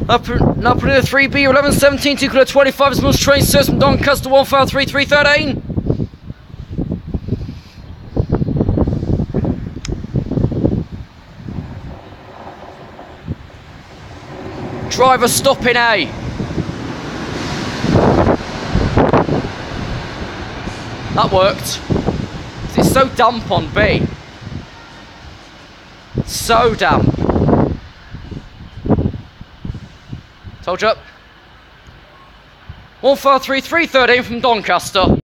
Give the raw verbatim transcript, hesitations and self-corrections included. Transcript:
Up, now put in a three B, eleven seventeen, two kilo twenty-five, small train service from Doncaster, one five three three thirteen. Driver stopping A. That worked. It's so damp on B. So damp. Told you. one five three three thirteen from Doncaster.